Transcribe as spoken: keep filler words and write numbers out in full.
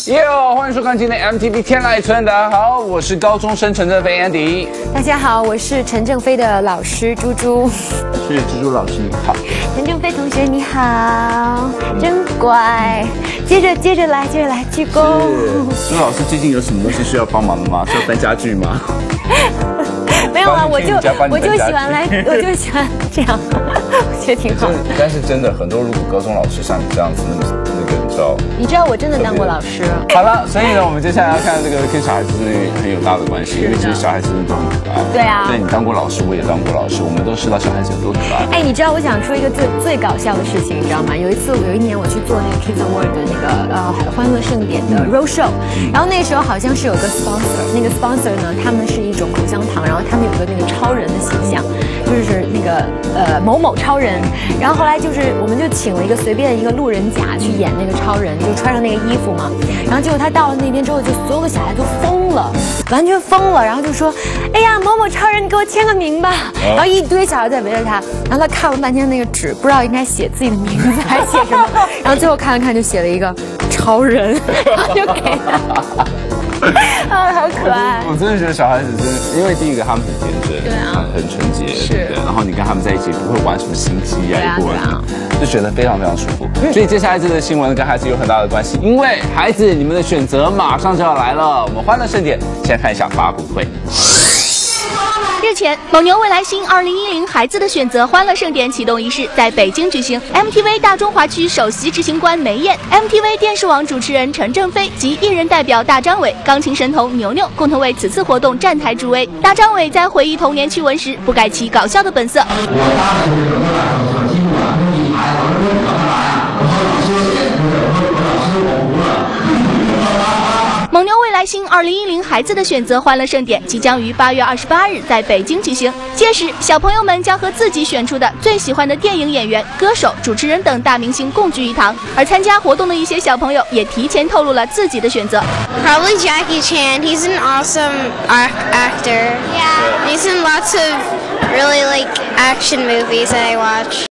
耶、yeah, 欢迎收看今天 M T V 天籁村。大家好，我是高中生陈正飞 Andy。 大家好，我是陈正飞的老师猪猪。 是猪猪老师你好。 陈正飞同学你好，真乖。接着接着来，接着来鞠躬。 猪老师最近有什么东西需要帮忙的吗？是要搬家具吗？ 没有啊，我就我就喜欢来，我就喜欢这样，我觉得挺好。 但是真的，很多如果高中老师像你这样子，那个那个你知道， 你知道我真的当过老师。 好了，所以呢，我们接下来要看这个跟小孩子很有大的关系，因为其实小孩子都很可爱。 对啊。 对，你当过老师，我也当过老师，我们都知道小孩子有多可爱。 哎，你知道我想说一个最最搞笑的事情，你知道吗？有一次，有一年我去做那个 Kids Award 的那个呃欢乐盛典的 road show，、嗯、然后那时候好像是有个 sponsor， 那个 sponsor 呢，他们是一种口香糖，然后他们有个那个超人的形象，就是那个呃某某超人，然后后来就是我们就请了一个随便一个路人甲去演那个超人，就穿上那个衣服嘛，然后结果他到了那边之后，就所有的小孩都疯了，完全疯了，然后就说，哎呀某某超人，你给我签个名吧，然后一堆小孩在围着他，然后他看了半天那个纸，不知道应该写自己的名字还是写什么，然后最后看了看就写了一个超人，然后就给他。啊，好可爱！ 我真的觉得小孩子真的，因为第一个他们很天真， 对啊， 很纯洁， 是， 对不对？然后你跟他们在一起不会玩什么心机啊， 对啊， 就觉得非常非常舒服。所以接下来这个新闻跟孩子有很大的关系，因为孩子你们的选择马上就要来了。我们欢乐盛典，先看一下发布会。 日前，蒙牛未来星二零一零孩子的选择欢乐盛典启动仪式在北京举行。M T V 大中华区首席执行官梅艳、M T V 电视网主持人陈正飞及艺人代表大张伟、钢琴神童牛牛共同为此次活动站台助威。大张伟在回忆童年趣闻时，不改其搞笑的本色。蒙牛未来星二零一零孩子的选择欢乐盛典即将于八月二十八日在北京举行。届时，小朋友们将和自己选出的最喜欢的电影演员、歌手、主持人等大明星共聚一堂。而参加活动的一些小朋友也提前透露了自己的选择。 Probably Jackie Chan. He's an awesome actor. Yeah. He's in lots of really like action movies that I watch.